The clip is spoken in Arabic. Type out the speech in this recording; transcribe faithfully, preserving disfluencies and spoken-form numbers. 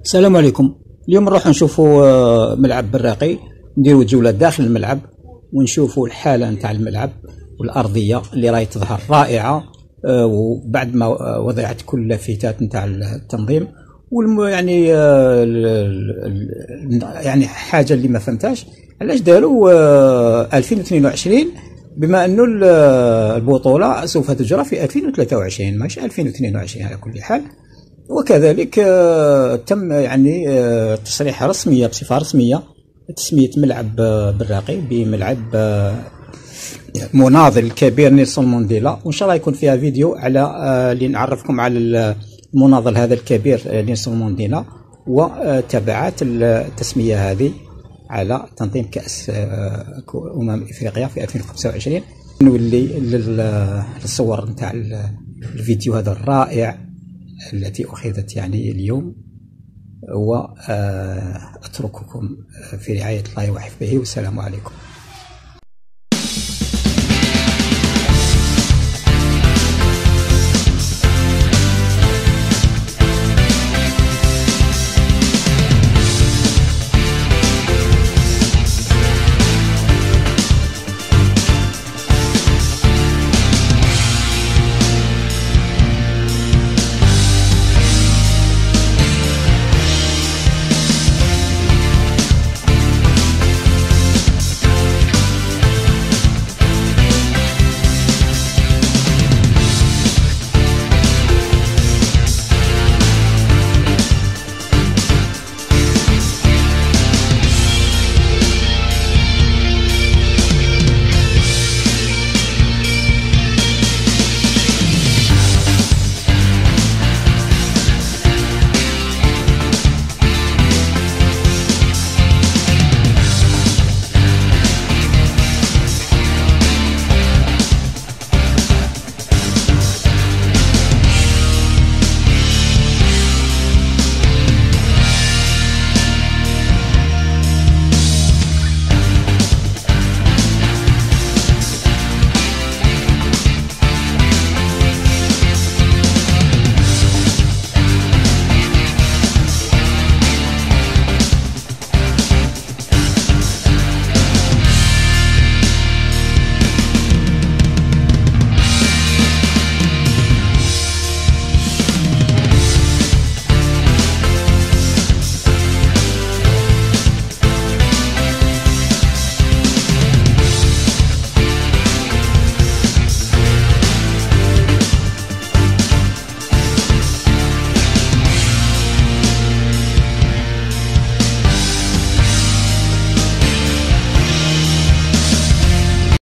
السلام عليكم. اليوم نروح نشوفوا آه، ملعب براقي، نديروا جولة داخل الملعب ونشوفوا الحالة نتاع الملعب والأرضية اللي راهي تظهر رائعة. آه، وبعد ما آه، وضعت كل اللافتات نتاع التنظيم والم يعني آه، ال- ال- ال- يعني حاجة اللي ما فهمتهاش علاش داروا آه، ألفين واثنين وعشرين، بما انه ال- البطولة سوف تجرى في ألفين وثلاثة وعشرين ماشي ألفين واثنين وعشرين على كل حال. وكذلك آه، تم يعني آه، تصريح رسمية بصفة رسمية تسمية ملعب آه، براقي بملعب آه، مناضل الكبير نيلسون مانديلا، وإن شاء الله يكون فيها فيديو على آه، لنعرفكم على المناضل هذا الكبير آه، نيلسون مانديلا وتبعات التسمية هذه على تنظيم كأس آه، أمم إفريقيا في ألفين وخمسة وعشرين. نولي لل- للصور نتاع الفيديو هذا الرائع التي أخذت يعني اليوم، وأترككم في رعاية الله وحفظه، والسلام عليكم.